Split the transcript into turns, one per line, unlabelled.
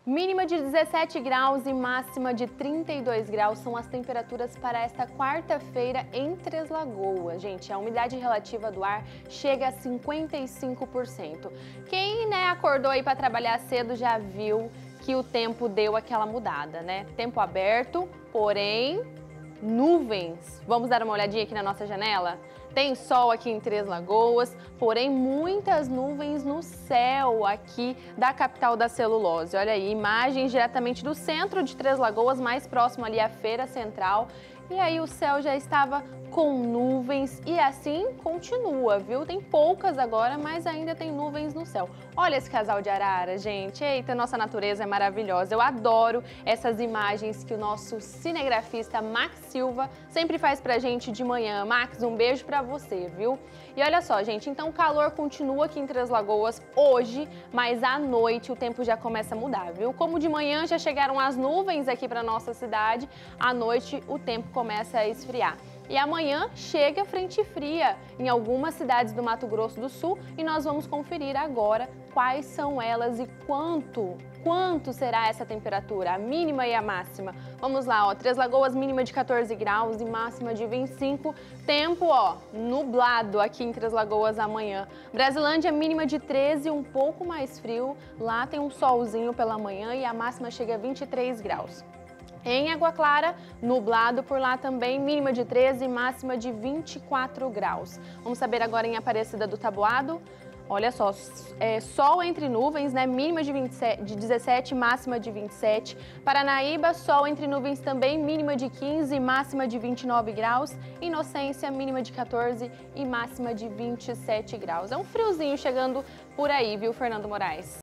Mínima de 17 graus e máxima de 32 graus são as temperaturas para esta quarta-feira em Três Lagoas. Gente, a umidade relativa do ar chega a 55%. Quem, acordou aí para trabalhar cedo já viu que o tempo deu aquela mudada, né? Tempo aberto, porém nuvens. Vamos dar uma olhadinha aqui na nossa janela? Tem sol aqui em Três Lagoas, porém muitas nuvens no céu aqui da capital da celulose. Olha aí, imagens diretamente do centro de Três Lagoas, mais próximo ali à Feira Central. E aí o céu já estava com nuvens e assim continua, viu? Tem poucas agora, mas ainda tem nuvens no céu. Olha esse casal de arara, gente. Eita, nossa natureza é maravilhosa. Eu adoro essas imagens que o nosso cinegrafista Max Silva sempre faz pra gente de manhã. Max, um beijo pra você, viu? E olha só, gente, então o calor continua aqui em Três Lagoas hoje, mas à noite o tempo já começa a mudar, viu? Como de manhã já chegaram as nuvens aqui pra nossa cidade, à noite o tempo começa a esfriar. E amanhã chega frente fria em algumas cidades do Mato Grosso do Sul e nós vamos conferir agora quais são elas e quanto será essa temperatura, a mínima e a máxima. Vamos lá, ó, Três Lagoas mínima de 14 graus e máxima de 25. Tempo, ó, nublado aqui em Três Lagoas amanhã. Brasilândia mínima de 13, um pouco mais frio. Lá tem um solzinho pela manhã e a máxima chega a 23 graus. Em Água Clara, nublado por lá também, mínima de 13 e máxima de 24 graus. Vamos saber agora em Aparecida do Taboado. Olha só, sol entre nuvens, né? Mínima de 17, máxima de 27. Paranaíba, sol entre nuvens também, mínima de 15 e máxima de 29 graus. Inocência, mínima de 14 e máxima de 27 graus. É um friozinho chegando por aí, viu, Fernando Moraes?